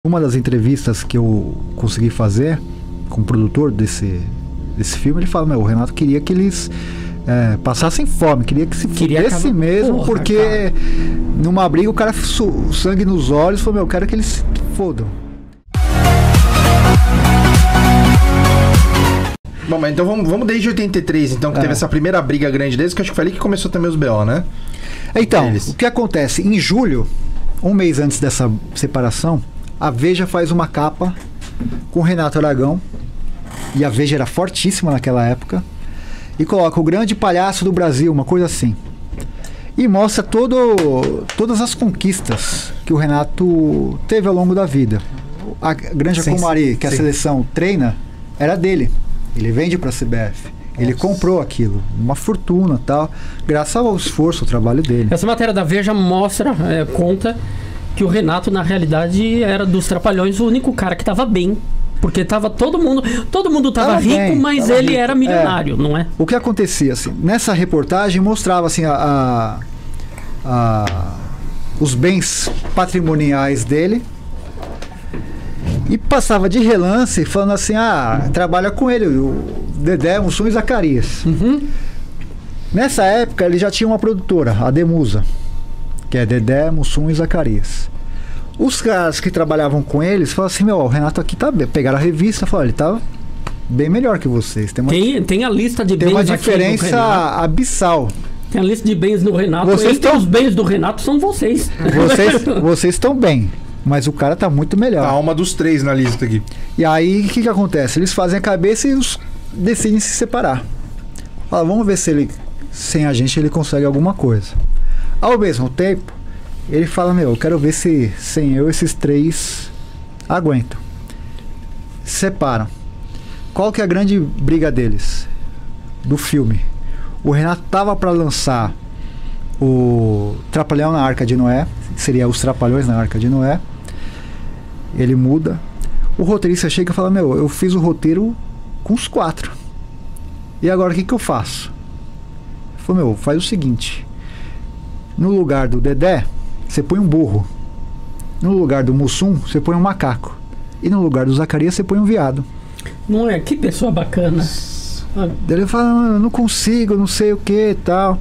Uma das entrevistas que eu consegui fazer com o produtor desse filme, ele fala, o Renato queria que eles passassem fome, queria que se fudesse mesmo, porra, porque cara, numa briga o cara sangue nos olhos, falou, eu quero que eles se fodam. Bom, mas então vamos desde 83, então, que teve essa primeira briga grande deles, que eu acho que foi ali que começou também os BO, né? Então, o que acontece? Em julho, um mês antes dessa separação, a Veja faz uma capa com o Renato Aragão, e a Veja era fortíssima naquela época, e coloca o grande palhaço do Brasil, uma coisa assim. E mostra todas as conquistas que o Renato teve ao longo da vida. A Granja Comari, que a seleção treina, era dele. Ele vende para a CBF. Ele comprou aquilo, uma fortuna e tal, graças ao esforço, ao trabalho dele. Essa matéria da Veja mostra, conta que o Renato, na realidade, era dos Trapalhões o único cara que estava bem. Porque tava todo mundo tava rico, bem, mas ele rico, era milionário, não é? O que acontecia, assim, nessa reportagem mostrava, assim, os bens patrimoniais dele e passava de relance falando assim, trabalha com ele, o Dedé, Mussum e Zacarias. Uhum. Nessa época ele já tinha uma produtora, a Demusa, que é Dedé, Mussum e Zacarias. Os caras que trabalhavam com eles falaram assim, o Renato aqui tá bem. Pegaram a revista e falaram, ele tá bem melhor que vocês. Tem a lista de bens. Tem uma diferença abissal. Tem a lista de bens do Renato. Os bens do Renato são vocês. Vocês estão bem, mas o cara tá muito melhor. A alma dos três na lista aqui. E aí, o que acontece? Eles fazem a cabeça e decidem se separar. Fala, vamos ver se ele, sem a gente, ele consegue alguma coisa. Ao mesmo tempo, ele fala, eu quero ver se sem eu esses três aguentam. Se separam. Qual que é a grande briga deles? Do filme. O Renato tava para lançar o Trapalhão na Arca de Noé, seria Os Trapalhões na Arca de Noé. Ele muda. O roteirista chega e fala, eu fiz o roteiro com os 4. E agora o que eu faço? Ele falou, faz o seguinte. No lugar do Dedé, você põe um burro. No lugar do Mussum, você põe um macaco. E no lugar do Zacarias, você põe um viado. Não é? Que pessoa bacana. Daí ele fala, não consigo, não sei o que e tal.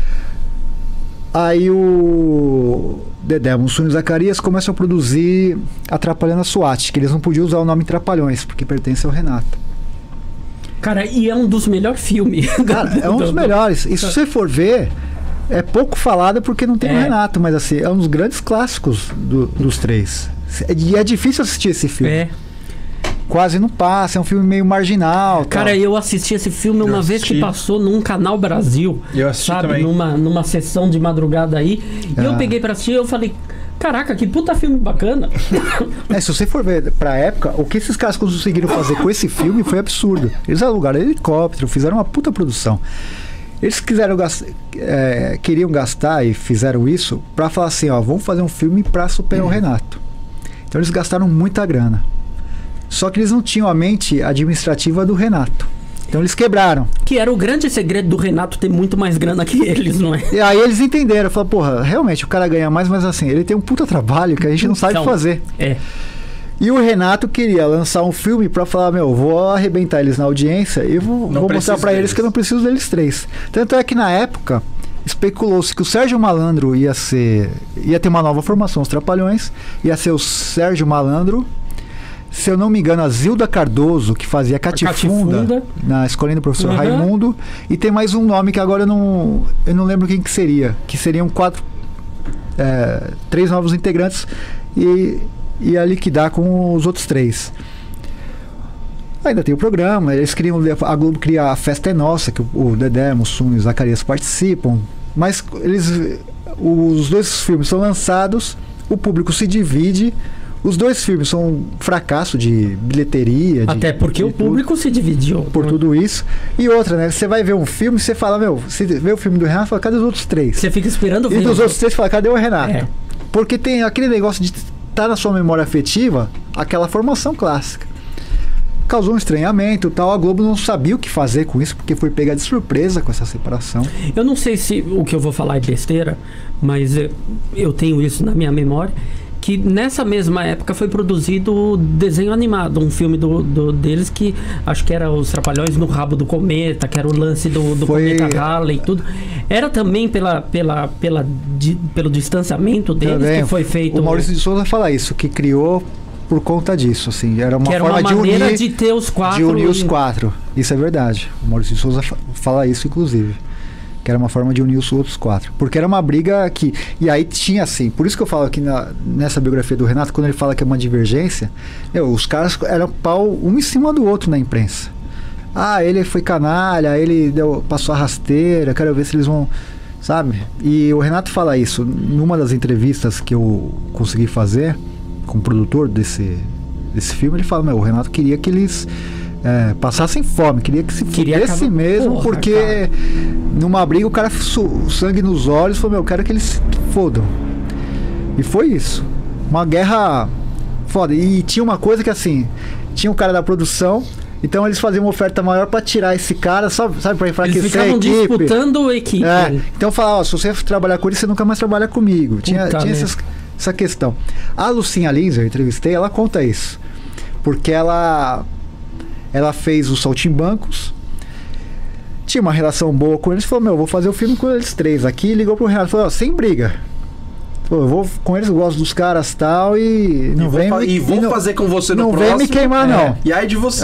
Aí o Dedé, Mussum e Zacarias começam a produzir Atrapalhando a SWAT, que eles não podiam usar o nome Trapalhões, porque pertence ao Renato. Cara, e é um dos melhores filmes. Cara, é um dos melhores. E se você for ver, é pouco falado porque não tem o Renato, mas assim, é um dos grandes clássicos dos três. E é difícil assistir esse filme. Quase não passa, é um filme meio marginal. Cara, tal. Eu assisti esse filme uma vez que passou num Canal Brasil. Eu assisti também. Numa sessão de madrugada aí. E eu peguei pra assistir e eu falei, caraca, que puta filme bacana. Se você for ver pra época, o que esses caras conseguiram fazer com esse filme foi absurdo. Eles alugaram helicóptero, fizeram uma puta produção. Eles queriam gastar e fizeram isso pra falar assim, vamos fazer um filme pra superar o Renato. Então eles gastaram muita grana. Só que eles não tinham a mente administrativa do Renato. Então eles quebraram. Que era o grande segredo do Renato ter muito mais grana que eles, não é? E aí eles entenderam, falaram, realmente o cara ganha mais, mas assim, ele tem um puta trabalho que a gente não sabe fazer. E o Renato queria lançar um filme pra falar, vou arrebentar eles na audiência e vou mostrar pra eles que eu não preciso deles três. Tanto é que na época especulou-se que o Sérgio Malandro ia ter uma nova formação, os Trapalhões, ia ser o Sérgio Malandro, se eu não me engano, a Zilda Cardoso, que fazia Catifunda na escolinha do professor Raimundo, e tem mais um nome que agora eu não lembro quem que seria, que seriam 3 novos integrantes e ia liquidar com os outros 3. Ainda tem o programa, a Globo cria A Festa é Nossa, que o Dedé, Mussum e o Zacarias participam, mas os 2 filmes são lançados, o público se divide. Os 2 filmes são um fracasso de bilheteria. Até porque o público se dividiu. Por tudo isso. E outra, né? Você vai ver um filme e você fala, você vê o filme do Renato e fala, cadê os outros 3? Você fica esperando ver. E dos outros 3 você fala, cadê o Renato? Porque tem aquele negócio de estar na sua memória afetiva, aquela formação clássica. Causou um estranhamento e tal. A Globo não sabia o que fazer com isso, porque foi pega de surpresa com essa separação. Eu não sei se o que eu vou falar é besteira, mas eu tenho isso na minha memória, que nessa mesma época foi produzido o desenho animado, um filme deles que acho que era Os Trapalhões no Rabo do Cometa, que era o lance do Cometa Halley e tudo. Era também pelo distanciamento deles também, que foi feito... O Maurício de Souza fala isso, que criou por conta disso, assim. Era uma forma de unir... de ter os quatro... De unir os quatro. Isso é verdade. O Maurício de Souza fala isso, inclusive. Que era uma forma de unir os outros quatro. Porque era uma briga que... E aí tinha assim... Por isso que eu falo aqui nessa biografia do Renato, quando ele fala que é uma divergência, os caras eram pau um em cima do outro na imprensa. Ah, ele foi canalha, ele passou a rasteira, quero ver se eles vão... Sabe? E o Renato fala isso. Numa das entrevistas que eu consegui fazer com o produtor desse filme, ele fala, o Renato queria que eles... passassem fome, queria que se fudesse mesmo, porra, porque cara, numa briga o cara sangue nos olhos, falou, eu quero que eles se fodam. E foi isso. Uma guerra foda. E tinha uma coisa que assim, tinha um cara da produção, então eles faziam uma oferta maior pra tirar esse cara, sabe, pra enfraquecer a equipe. Eles ficavam disputando a equipe. Então falava, se você trabalhar com ele, você nunca mais trabalha comigo. Tinha essa questão. A Lucinha Lins, eu entrevistei, ela conta isso. Porque ela fez os Saltimbancos, tinha uma relação boa com eles, falou, vou fazer o filme com eles três aqui, ligou pro Renato, falou, sem briga. Falou, eu vou com eles, eu gosto dos caras tal, e não vem me... E vou fazer com você no próximo. Não vem me queimar, não. E aí de você.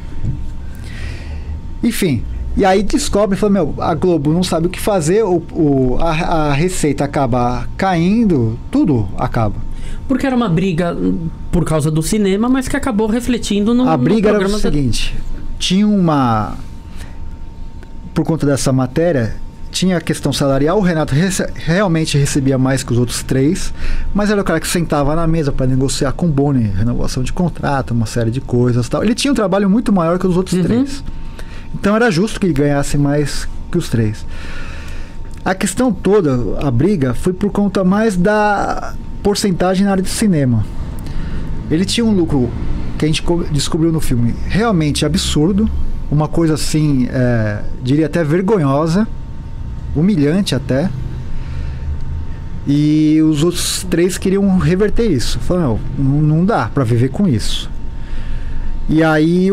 Enfim, e aí descobre, falou, a Globo não sabe o que fazer, a receita acaba caindo, tudo acaba. Porque era uma briga por causa do cinema, mas que acabou refletindo no... A briga era o seguinte, tinha uma... Por conta dessa matéria, tinha a questão salarial, o Renato realmente recebia mais que os outros três, mas era o cara que sentava na mesa para negociar com o Boni, renovação de contrato, uma série de coisas e tal. Ele tinha um trabalho muito maior que os outros três. Então era justo que ele ganhasse mais que os três. A questão toda, a briga, foi por conta mais da porcentagem na área de cinema. Ele tinha um lucro que a gente descobriu no filme realmente absurdo, uma coisa assim, diria até vergonhosa, humilhante até, e os outros três queriam reverter isso. Falaram, não dá pra viver com isso. E aí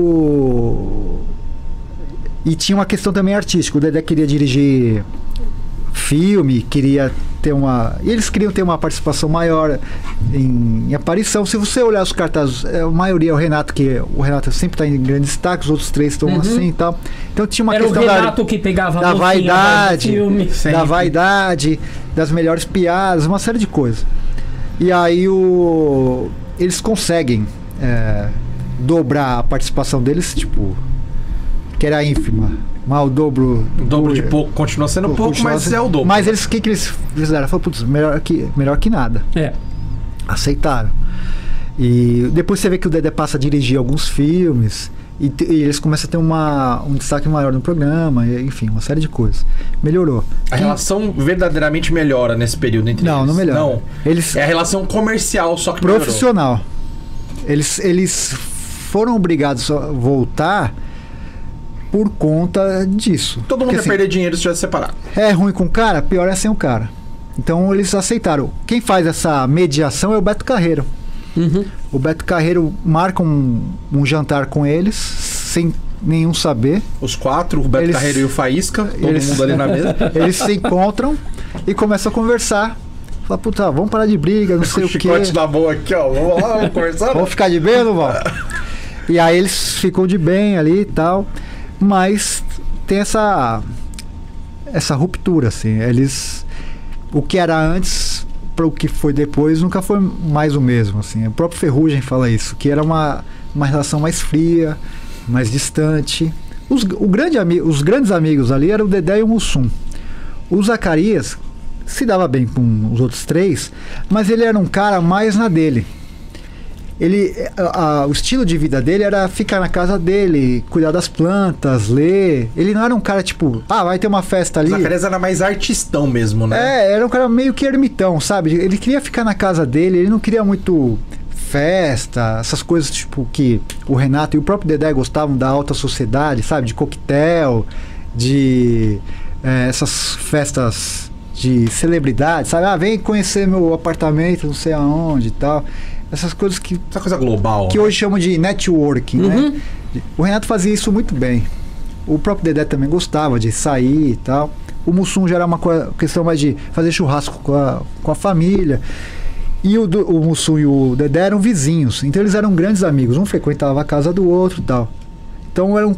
e tinha uma questão também artística. O Dedé queria dirigir filme, queria ter e eles queriam ter uma participação maior em aparição. Se você olhar os cartazes, a maioria é o Renato, o Renato sempre está em grande destaque, os outros três estão assim e tal. Então tinha uma questão o Renato que pegava da vaidade, vaidade, das melhores piadas, uma série de coisas. E aí eles conseguem dobrar a participação deles, tipo, que era ínfima. Mas o dobro de pouco continua sendo pouco, mas é o dobro. Mas eles, o que eles fizeram? Falaram, putz, melhor que nada. Aceitaram. E depois você vê que o Dedé passa a dirigir alguns filmes e eles começam a ter um destaque maior no programa, enfim, uma série de coisas. Melhorou. A relação verdadeiramente melhora nesse período entre eles? Não melhora. Não. É a relação comercial, só que profissional. Eles foram obrigados a voltar por conta disso. Todo mundo ia perder dinheiro se tivesse separado. É ruim com o cara, pior é sem o cara. Então eles aceitaram. Quem faz essa mediação é o Beto Carreiro. O Beto Carreiro marca um jantar com eles, sem nenhum saber. Os quatro, o Beto Carreiro e o Faísca, todo mundo ali na mesa. Eles se encontram e começam a conversar. Fala, puta, vamos parar de briga, não sei o quê. Chicote na boa aqui, ó. Vamos lá, vamos conversar. Vamos ficar de bem ou não vamos? E aí eles ficam de bem ali e tal. Mas tem essa ruptura, assim. O que era antes para o que foi depois nunca foi mais o mesmo, assim. O próprio Ferrugem fala isso, que era uma relação mais fria, mais distante. Os grandes amigos ali eram o Dedé e o Mussum. O Zacarias se dava bem com os outros três, mas ele era um cara mais na dele. O estilo de vida dele era ficar na casa dele, cuidar das plantas, ler. Ele não era um cara tipo, vai ter uma festa ali. O Zacarias era mais artistão mesmo, né? Era um cara meio que ermitão, sabe? Ele queria ficar na casa dele, ele não queria muito festa, essas coisas tipo que o Renato e o próprio Dedé gostavam da alta sociedade, sabe? De coquetel, de essas festas de celebridade, sabe? Ah, vem conhecer meu apartamento, não sei aonde e tal. Essas coisas que... Essa coisa global. Que hoje chamam de networking, né? O Renato fazia isso muito bem. O próprio Dedé também gostava de sair e tal. O Mussum já era uma questão mais de fazer churrasco com a família. E o Mussum e o Dedé eram vizinhos. Então eles eram grandes amigos. Um frequentava a casa do outro e tal. Então eram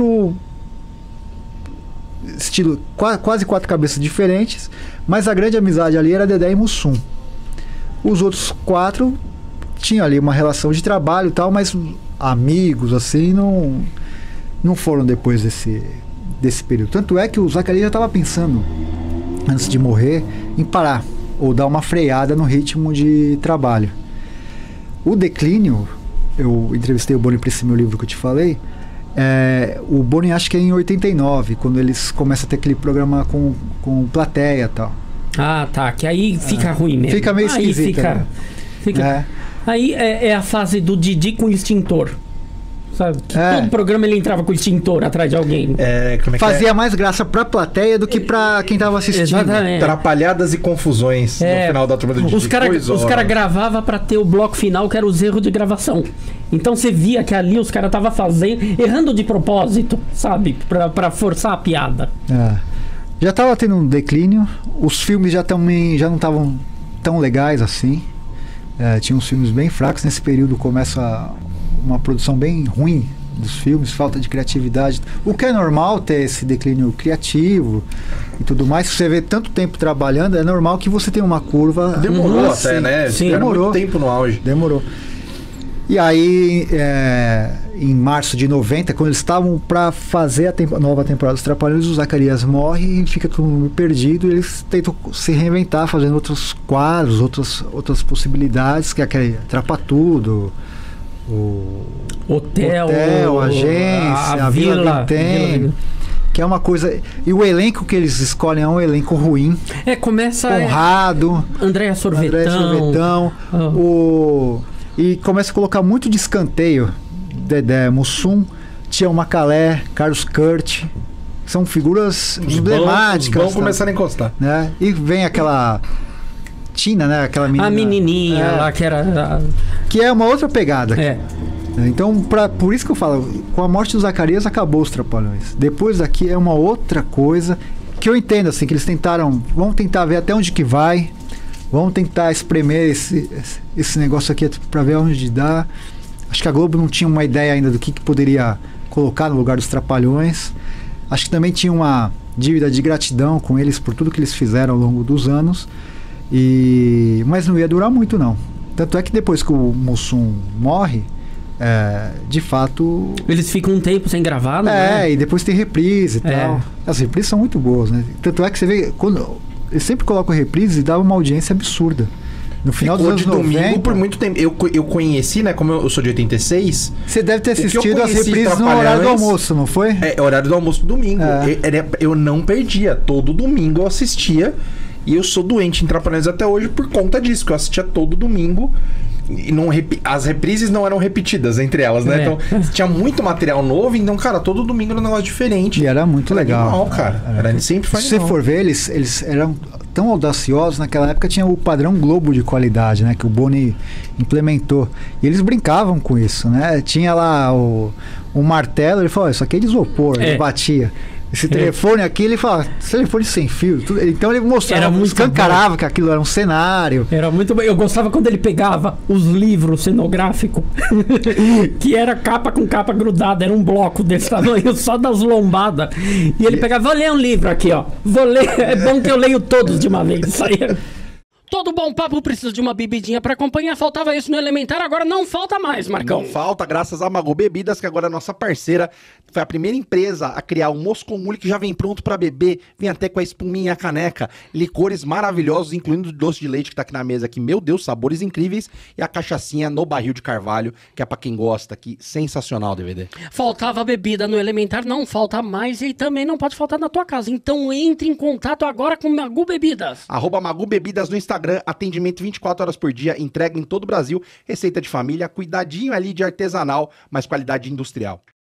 quase 4 cabeças diferentes. Mas a grande amizade ali era Dedé e Mussum. Os outros 4 tinham ali uma relação de trabalho e tal, mas amigos assim não foram depois desse período. Tanto é que o Zacarias já estava pensando, antes de morrer, em parar ou dar uma freada no ritmo de trabalho. O declínio, eu entrevistei o Bonin para esse meu livro que eu te falei, o Bonin acho que é em 89, quando eles começam a ter aquele programa com plateia e tal. Ah, tá, que aí fica ruim mesmo. Fica meio esquisito. Aí é a fase do Didi com o extintor. Sabe? Todo programa ele entrava com o extintor atrás de alguém. Fazia mais graça pra plateia do que pra quem tava assistindo. Exatamente. Atrapalhadas e confusões no final da turma do Didi. Os caras gravavam pra ter o bloco final, que era os erros de gravação. Então você via que ali os caras estavam fazendo, errando de propósito, sabe? Pra forçar a piada. Já tava tendo um declínio. Os filmes já não estavam tão legais assim. Tinha uns filmes bem fracos. Nesse período começa uma produção bem ruim dos filmes, falta de criatividade, o que é normal ter esse declínio criativo e tudo mais. Se você vê tanto tempo trabalhando, é normal que você tenha uma curva. Demorou até, né? Sim, demorou muito tempo no auge. Demorou. E aí, em março de 90, quando eles estavam para fazer a nova temporada dos Trapalhões, o Zacarias morre e fica todo mundo perdido. E eles tentam se reinventar, fazendo outros quadros, outras possibilidades, que é aquele Trapa Tudo, o Hotel, Agência, a Vila Vintém, que é uma coisa. E o elenco que eles escolhem é um elenco ruim. Começa Conrado, Andréa Sorvetão. E começa a colocar muito de escanteio Dedé, Mussum, Tião Macalé, Carlos Kurt. São figuras emblemáticas. Vão começar a encostar, né? E vem aquela Tina, né? Aquela menina, a menininha lá que era... Que é uma outra pegada. Então, por isso que eu falo, com a morte do Zacarias acabou os Trapalhões. Depois daqui é uma outra coisa que eu entendo, assim, que eles vão tentar ver até onde que vai, vão tentar espremer esse negócio aqui para ver onde dá. Acho que a Globo não tinha uma ideia ainda do que poderia colocar no lugar dos Trapalhões. Acho que também tinha uma dívida de gratidão com eles por tudo que eles fizeram ao longo dos anos. Mas não ia durar muito, não. Tanto é que depois que o Mussum morre, de fato... Eles ficam um tempo sem gravar, né? E depois tem reprise e tal. As reprises são muito boas, né? Tanto é que você vê... Eles sempre colocam reprise e dá uma audiência absurda. No final dos anos 90... domingo por muito tempo. Eu conheci, né? Como eu sou de 86... Você deve ter assistido as reprises no horário do almoço, não foi? Horário do almoço domingo. Eu não perdia. Todo domingo eu assistia. E eu sou doente em Trapalhões até hoje por conta disso, que eu assistia todo domingo. E as reprises não eram repetidas entre elas, né? Então, tinha muito material novo, então, cara, todo domingo era um negócio diferente. E era muito legal. Animal, cara. Sempre foi Se você for ver, eles eram tão audaciosos. Naquela época tinha o padrão Globo de qualidade, né? Que o Boni implementou. E eles brincavam com isso, né? Tinha lá o martelo, ele falou, isso aqui é de isopor, ele batia. Esse telefone aqui, ele fala, telefone sem fio. Tudo. Então ele mostrava, escancarava que aquilo era um cenário. Era muito bom. Eu gostava quando ele pegava os livros cenográficos, que era capa com capa grudada, era um bloco desse tamanho, só das lombadas. E ele pegava, vou ler um livro aqui, ó. Vou ler, é bom que eu leio todos de uma vez. Isso aí. Todo bom papo precisa de uma bebidinha pra acompanhar. Faltava isso no Elementar, agora não falta mais, Marcão. Não falta, graças a Magu Bebidas, que agora é nossa parceira. Foi a primeira empresa a criar o Moscou Mule, que já vem pronto pra beber. Vem até com a espuminha e a caneca. Licores maravilhosos, incluindo o doce de leite que tá aqui na mesa aqui. Meu Deus, sabores incríveis. E a cachaçinha no barril de carvalho, que é pra quem gosta aqui. Sensacional, DVD. Faltava bebida no Elementar, não falta mais e também não pode faltar na tua casa. Então entre em contato agora com Magu Bebidas. @Magu Bebidas no Instagram. Atendimento 24 horas por dia, entrega em todo o Brasil, receita de família, cuidadinho ali de artesanal, mas qualidade industrial.